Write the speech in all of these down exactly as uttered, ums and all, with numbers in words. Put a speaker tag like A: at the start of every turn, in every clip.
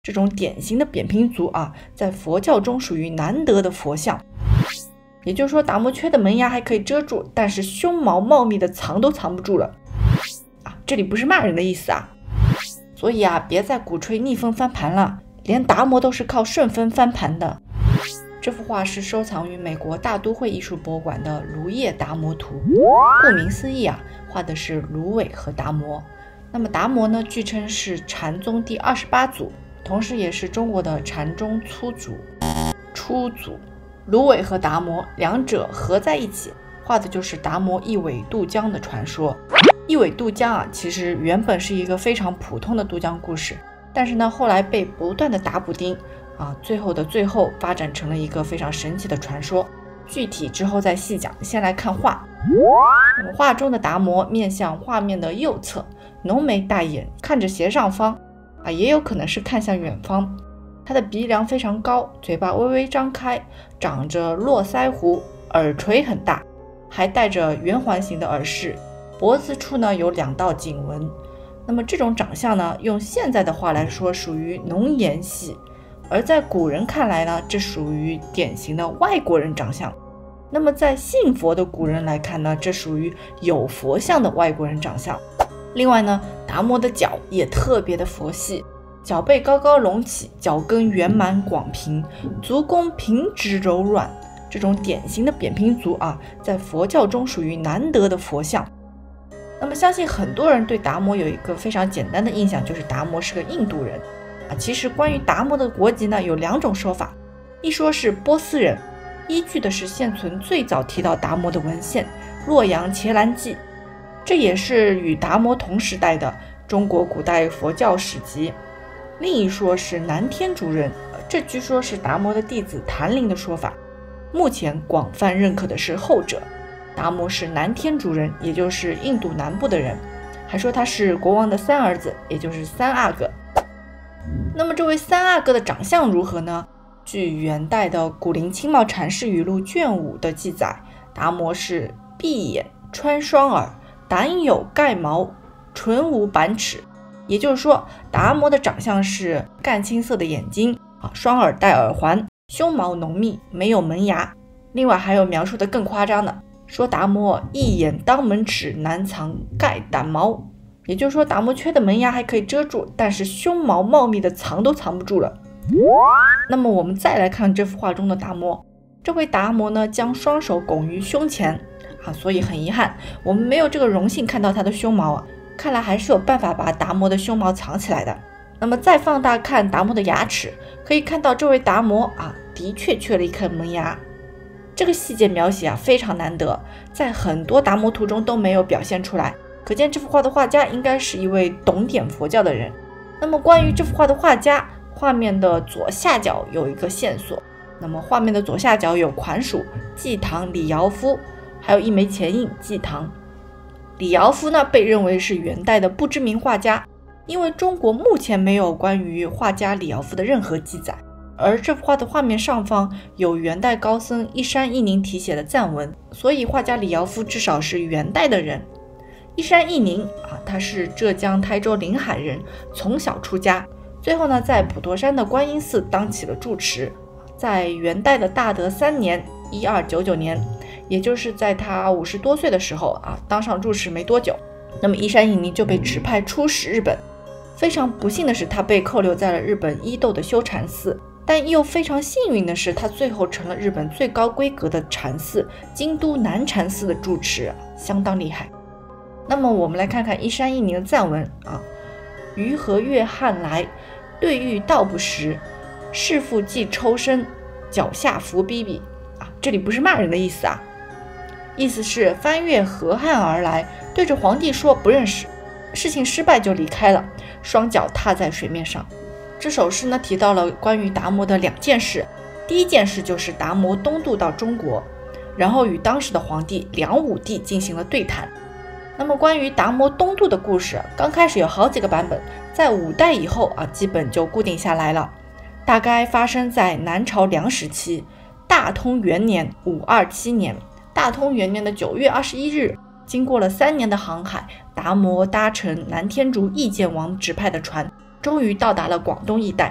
A: 这种典型的扁平足啊，在佛教中属于难得的佛像。也就是说，达摩缺的门牙还可以遮住，但是胸毛茂密的藏都藏不住了啊！这里不是骂人的意思啊。所以啊，别再鼓吹逆风翻盘了，连达摩都是靠顺风翻盘的。这幅画是收藏于美国大都会艺术博物馆的芦叶达摩图。顾名思义啊，画的是芦苇和达摩。那么达摩呢，据称是禅宗第二十八祖，同时也是中国的禅宗初祖。初祖，芦苇和达摩两者合在一起，画的就是达摩一苇渡江的传说。一苇渡江啊，其实原本是一个非常普通的渡江故事，但是呢，后来被不断的打补丁啊，最后的最后发展成了一个非常神奇的传说。具体之后再细讲，先来看画。那么画中的达摩面向画面的右侧，浓眉大眼，看着斜上方啊，也有可能是看向远方。他的鼻梁非常高，嘴巴微微张开，长着络腮胡，耳垂很大，还带着圆环形的耳饰，脖子处呢有两道颈纹。那么这种长相呢，用现在的话来说，属于浓颜系。而在古人看来呢，这属于典型的外国人长相。那么在信佛的古人来看呢，这属于有佛像的外国人长相。另外呢，达摩的脚也特别的佛系，脚背高高隆起，脚跟圆满广平，足弓平直柔软，这种典型的扁平足啊，在佛教中属于难得的佛像。那么相信很多人对达摩有一个非常简单的印象，就是达摩是个印度人啊。其实关于达摩的国籍呢，有两种说法，一说是波斯人，依据的是现存最早提到达摩的文献《洛阳伽蓝记》，这也是与达摩同时代的中国古代佛教史籍。另一说是南天竺人，这据说是达摩的弟子谭灵的说法。目前广泛认可的是后者，达摩是南天竺人，也就是印度南部的人，还说他是国王的三儿子，也就是三阿哥。那么这位三阿哥的长相如何呢？据元代的古林清茂禅师语录卷五的记载，达摩是闭眼穿双耳，胆有盖毛，唇无板齿。也就是说，达摩的长相是干青色的眼睛啊，双耳戴耳环，胸毛浓密，没有门牙。另外还有描述的更夸张的，说达摩一眼当门齿，难藏盖胆毛。也就是说，达摩缺的门牙还可以遮住，但是胸毛茂密的藏都藏不住了。那么我们再来看这幅画中的达摩，这位达摩呢，将双手拱于胸前啊，所以很遗憾，我们没有这个荣幸看到他的胸毛啊。看来还是有办法把达摩的胸毛藏起来的。那么再放大看达摩的牙齿，可以看到这位达摩啊，的确缺了一颗门牙。这个细节描写啊非常难得，在很多达摩图中都没有表现出来，可见这幅画的画家应该是一位懂点佛教的人。那么关于这幅画的画家，画面的左下角有一个线索，那么画面的左下角有款署季唐李尧夫，还有一枚前印季唐。李尧夫呢，被认为是元代的不知名画家，因为中国目前没有关于画家李尧夫的任何记载。而这幅画的画面上方有元代高僧一山一宁题写的赞文，所以画家李尧夫至少是元代的人。一山一宁啊，他是浙江台州临海人，从小出家，最后呢，在普陀山的观音寺当起了住持。在元代的大德三年一二九九年，也就是在他五十多岁的时候啊，当上住持没多久，那么一山一宁就被指派出使日本。非常不幸的是，他被扣留在了日本伊豆的修禅寺，但又非常幸运的是，他最后成了日本最高规格的禅寺京都南禅寺的住持，相当厉害。那么我们来看看一山一宁的赞文啊，于和月汉来，对遇道不识，弑父既抽身，脚下伏逼逼啊，这里不是骂人的意思啊，意思是翻越河汉而来，对着皇帝说不认识，事情失败就离开了，双脚踏在水面上。这首诗呢提到了关于达摩的两件事，第一件事就是达摩东渡到中国，然后与当时的皇帝梁武帝进行了对谈。那么关于达摩东渡的故事，刚开始有好几个版本，在五代以后啊，基本就固定下来了。大概发生在南朝梁时期，大通元年五二七年，大通元年的九月二十一日，经过了三年的航海，达摩搭乘南天竺意见王指派的船，终于到达了广东一带。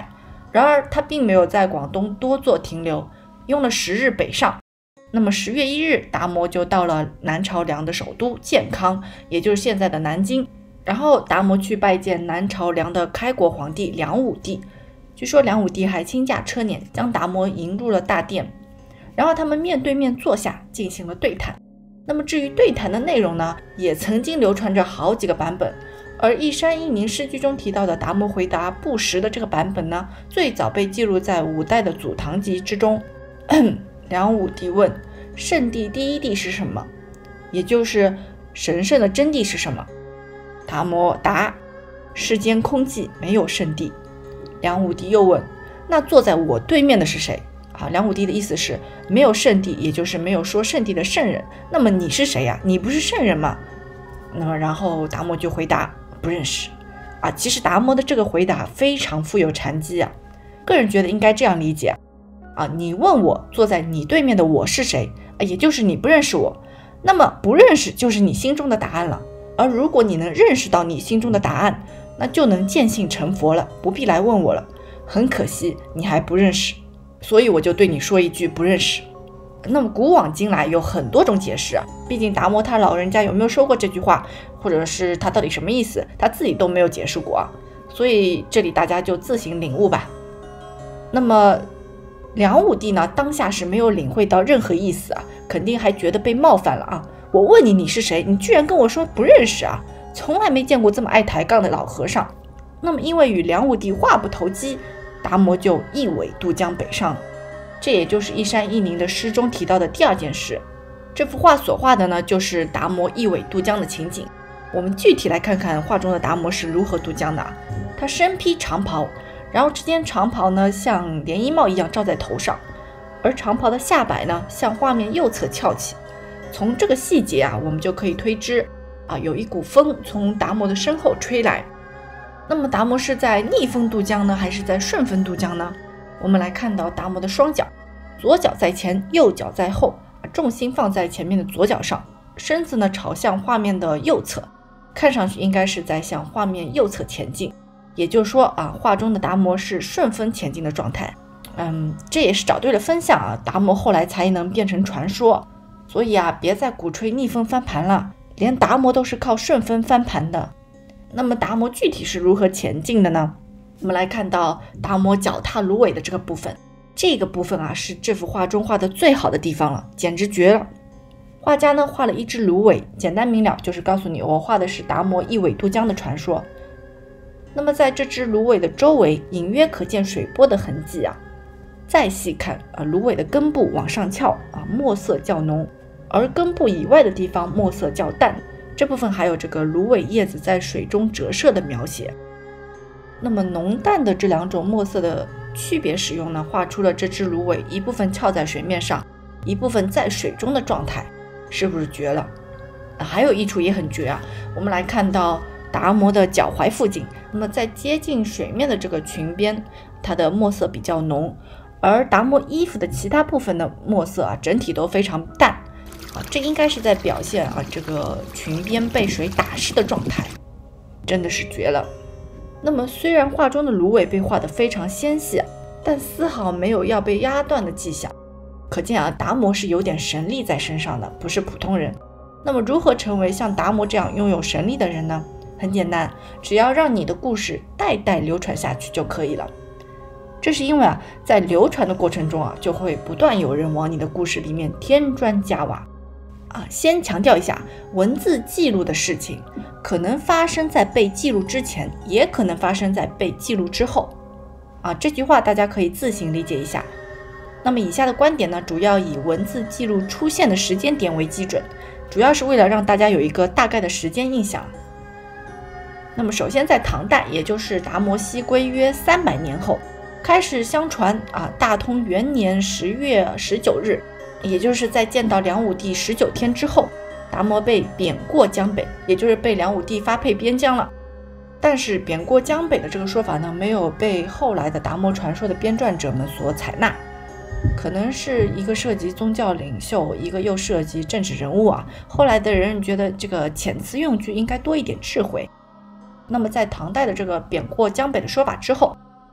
A: 然而他并没有在广东多做停留，用了十日北上。那么十月一日，达摩就到了南朝梁的首都建康，也就是现在的南京。然后达摩去拜见南朝梁的开国皇帝梁武帝，据说梁武帝还亲驾车辇将达摩迎入了大殿，然后他们面对面坐下进行了对谈。那么至于对谈的内容呢，也曾经流传着好几个版本，而一山一宁诗句中提到的达摩回答不实的这个版本呢，最早被记录在五代的祖堂集之中。梁武帝问圣谛第一谛是什么，也就是神圣的真谛是什么？达摩答：世间空寂，没有圣谛。梁武帝又问：那坐在我对面的是谁？啊，梁武帝的意思是没有圣谛，也就是没有说圣谛的圣人。那么你是谁呀？你不是圣人吗？那么然后达摩就回答不认识。啊，其实达摩的这个回答非常富有禅机啊。个人觉得应该这样理解啊，你问我坐在你对面的我是谁，啊，也就是你不认识我，那么不认识就是你心中的答案了。而如果你能认识到你心中的答案，那就能见性成佛了，不必来问我了。很可惜你还不认识，所以我就对你说一句不认识。那么古往今来有很多种解释啊，毕竟达摩他老人家有没有说过这句话，或者是他到底什么意思，他自己都没有解释过啊，所以这里大家就自行领悟吧。那么梁武帝呢，当下是没有领会到任何意思啊，肯定还觉得被冒犯了啊。我问你你是谁，你居然跟我说不认识啊，从来没见过这么爱抬杠的老和尚。那么因为与梁武帝话不投机，达摩就一苇渡江北上，这也就是一山一宁的诗中提到的第二件事。这幅画所画的呢，就是达摩一苇渡江的情景。我们具体来看看画中的达摩是如何渡江的啊。他身披长袍，然后这件长袍呢像连衣帽一样罩在头上，而长袍的下摆呢向画面右侧翘起。从这个细节啊，我们就可以推知啊，有一股风从达摩的身后吹来。那么达摩是在逆风渡江呢，还是在顺风渡江呢？我们来看到达摩的双脚，左脚在前，右脚在后，重心放在前面的左脚上，身子呢朝向画面的右侧，看上去应该是在向画面右侧前进。也就是说啊，画中的达摩是顺风前进的状态。嗯，这也是找对了风向啊，达摩后来才能变成传说。所以啊，别再鼓吹逆风翻盘了，连达摩都是靠顺风翻盘的。那么达摩具体是如何前进的呢？我们来看到达摩脚踏芦苇的这个部分，这个部分啊是这幅画中画的最好的地方了，简直绝了。画家呢画了一只芦苇，简单明了，就是告诉你我画的是达摩一苇渡江的传说。那么在这只芦苇的周围隐约可见水波的痕迹啊。再细看啊，芦苇的根部往上翘啊，墨色较浓，而根部以外的地方墨色较淡，这部分还有这个芦苇叶子在水中折射的描写。那么浓淡的这两种墨色的区别使用呢，画出了这只芦苇一部分翘在水面上，一部分在水中的状态，是不是绝了？啊，还有一处也很绝啊，我们来看到达摩的脚踝附近，那么在接近水面的这个裙边，它的墨色比较浓，而达摩衣服的其他部分的墨色啊，整体都非常淡啊，这应该是在表现啊这个裙边被水打湿的状态，真的是绝了。那么虽然画中的芦苇被画得非常纤细，但丝毫没有要被压断的迹象，可见啊达摩是有点神力在身上的，不是普通人。那么如何成为像达摩这样拥有神力的人呢？很简单，只要让你的故事代代流传下去就可以了。这是因为啊，在流传的过程中啊，就会不断有人往你的故事里面添砖加瓦啊。先强调一下，文字记录的事情可能发生在被记录之前，也可能发生在被记录之后啊。这句话大家可以自行理解一下。那么以下的观点呢，主要以文字记录出现的时间点为基准，主要是为了让大家有一个大概的时间印象。那么首先在唐代，也就是达摩西归约三百年后，开始相传啊，大通元年十月十九日，也就是在见到梁武帝十九天之后，达摩被贬过江北，也就是被梁武帝发配边疆了。但是贬过江北的这个说法呢，没有被后来的达摩传说的编撰者们所采纳，可能是一个涉及宗教领袖，一个又涉及政治人物啊。后来的人觉得这个遣词用句应该多一点智慧。那么在唐代的这个贬过江北的说法之后，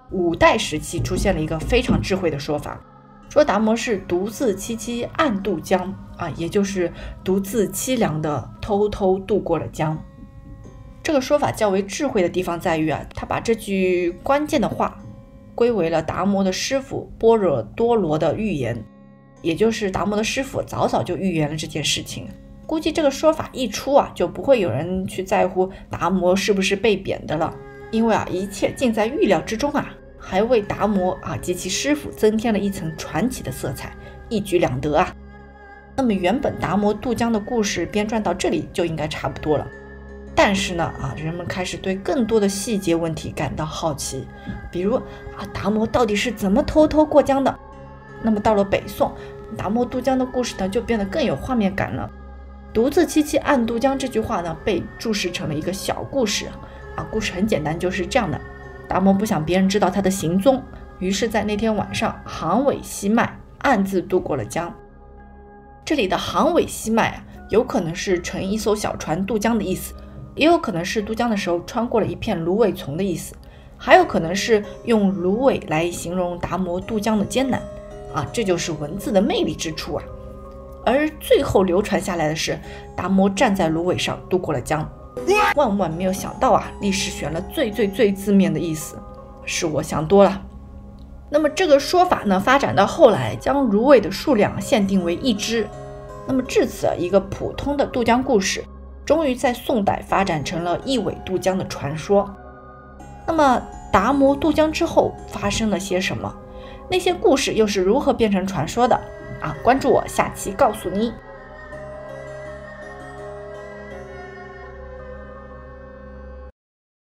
A: 五代时期出现了一个非常智慧的说法，说达摩是独自凄凄暗渡江啊，也就是独自凄凉的偷偷渡过了江。这个说法较为智慧的地方在于啊，他把这句关键的话归为了达摩的师傅般若多罗的预言，也就是达摩的师傅早早就预言了这件事情。估计这个说法一出啊，就不会有人去在乎达摩是不是被贬的了，因为啊，一切尽在预料之中啊，还为达摩啊及其师傅增添了一层传奇的色彩，一举两得啊。那么原本达摩渡江的故事编撰到这里就应该差不多了，但是呢啊，人们开始对更多的细节问题感到好奇，比如啊，达摩到底是怎么偷偷过江的？那么到了北宋，达摩渡江的故事呢就变得更有画面感了。独自凄凄暗渡江这句话呢，被注释成了一个小故事啊。故事很简单，就是这样的：达摩不想别人知道他的行踪，于是在那天晚上航尾西脉，暗自渡过了江。这里的航尾西脉啊，有可能是乘一艘小船渡江的意思，也有可能是渡江的时候穿过了一片芦苇丛的意思，还有可能是用芦苇来形容达摩渡江的艰难啊。这就是文字的魅力之处啊。而最后流传下来的是达摩站在芦苇上渡过了江。万万没有想到啊，历史选了最最最字面的意思，是我想多了。那么这个说法呢，发展到后来将芦苇的数量限定为一只。那么至此，一个普通的渡江故事终于在宋代发展成了一苇渡江的传说。那么达摩渡江之后发生了些什么？那些故事又是如何变成传说的啊？关注我，下期告诉你。